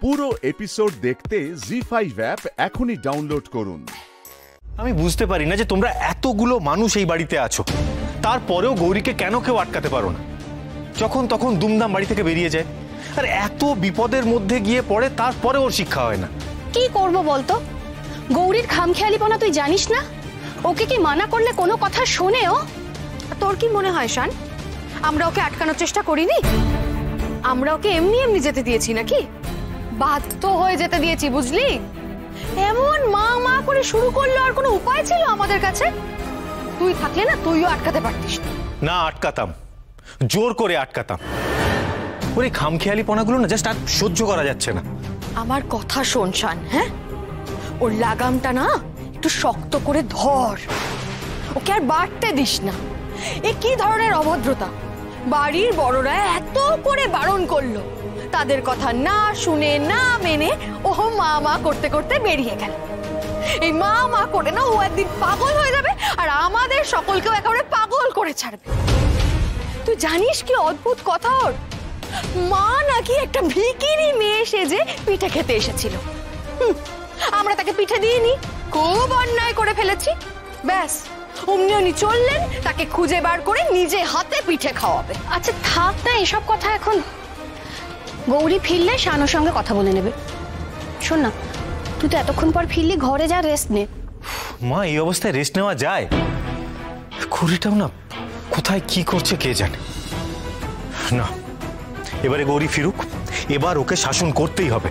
পুরো এপিসোড দেখতে Zee 5 app এখনই ডাউনলোড করুন। আমি বুঝতে পারি না যে তোমরা এতগুলো মানুষ এই বাড়িতে আছো, তারপরেও গৌরীকে কেন কেউ আটকাতে পারো না? যখন তখন দুমদাম বাড়ি থেকে বেরিয়ে যায়, আর এত বিপদের মধ্যে গিয়ে পড়ে, তারপরে ওর শিক্ষা হয় না। কি করব বলতো? গৌরীর খামখেয়ালিপনা তুই জানিস না? ওকে কি মানা করলে কোনো কথা শোনে ও? তোর কি মনে হয় শান, আমরা ওকে আটকানোর চেষ্টা করিনি? আমরা ওকে এমনি এমনি যেতে দিয়েছি নাকি? বাধ্য হয়ে যেতে দিয়েছি, বুঝলি? এমন মা মা করে শুরু করলো, আর কোনো উপায় ছিল আমাদের কাছে? তুই থাকলে না তুইও আটকাতে পারতিস না। আটকাতাম, জোর করে আটকাতাম। ওর এই খামখেয়ালিপনাগুলো না জাস্ট আর সহ্য করা যাচ্ছে না। আমার কথা শোন শান, হ্যাঁ? ওর লাগামটা না একটু শক্ত করে ধর, ওকে আর বাড়তে দিস না। এ কি ধরনের অভদ্রতা! বাড়ির বড়রা এত করে বারণ করলো, তাদের কথা না শুনে না মেনে ও মা মা করতে করতে বেরিয়ে গেল। এই মা মা করে না ও একদিন পাগল হয়ে যাবে, আর আমাদের সকলকেও একেবারে পাগল করে ছাড়বে। তুই জানিস কি অদ্ভুত কথা ওর? মা নাকি একটা ভিখিরি মেয়ে সেজে পিঠে খেতে এসেছিল। আমরা তাকে পিঠে দিইনি, খুব অন্যায় করে ফেলেছি। ব্যাস অমনি উনি চললেন তাকে খুঁজে বার করে নিজে হাতে পিঠে খাওয়াবে। আচ্ছা থাক না এসব কথা এখন। গৌরী ফিরলে শানুর সঙ্গে কথা বলে নেবে। শোন না, তুই তো এতক্ষণ পর ফিরলি, ঘরে যা, রেস্ট নে। মা, এই অবস্থায় রেস্ট নেওয়া যায়? গৌরীটাও না কোথায় কি করছে কে জানে। না, এবারে গৌরী ফিরুক, এবার ওকে শাসন করতেই হবে।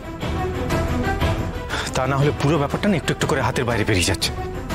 তা না হলে পুরো ব্যাপারটা না একটু একটু করে হাতের বাইরে বেরিয়ে যাচ্ছে।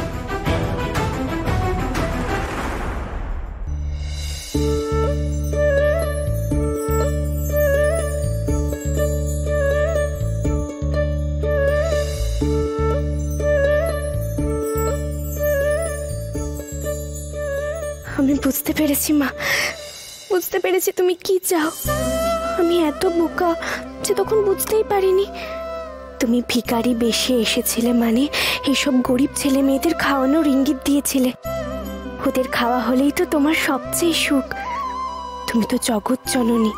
আমি বুঝতে পেরেছি মা, বুঝতে পেরেছি তুমি কি চাও। আমি এত বোকা যে তখন বুঝতেই পারিনি। তুমি ভিখারি বেশে এসেছিলে মানে এইসব গরিব ছেলে মেয়েদের খাওয়ানোর ইঙ্গিত দিয়েছিলে। ওদের খাওয়া হলেই তো তোমার সবচেয়ে সুখ। তুমি তো জগৎ জননী।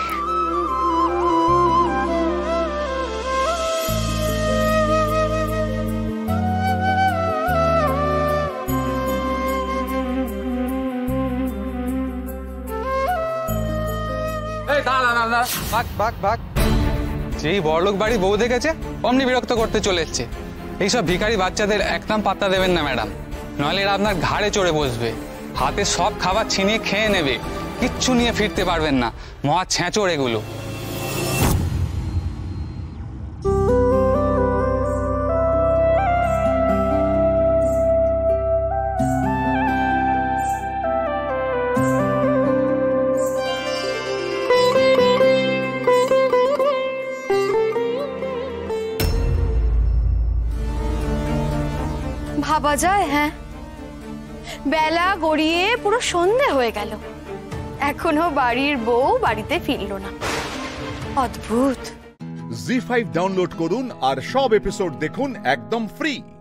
যেই বড়লোক বাড়ি বউ দেখেছে অমনি বিরক্ত করতে চলে এসছে। এইসব ভিখারি বাচ্চাদের একদম পাত্তা দেবেন না ম্যাডাম, নইলে এরা আপনার ঘাড়ে চড়ে বসবে, হাতে সব খাবার ছিনিয়ে খেয়ে নেবে, কিচ্ছু নিয়ে ফিরতে পারবেন না। মহা ছ্যাঁচড় এগুলো। ভাবা যায়? হ্যাঁ, বেলা গড়িয়ে পুরো সন্ধে হয়ে গেল, এখনো বাড়ির বউ বাড়িতে ফিরলো না। অদ্ভুত। Zee 5 ডাউনলোড করুন আর সব এপিসোড দেখুন একদম ফ্রি।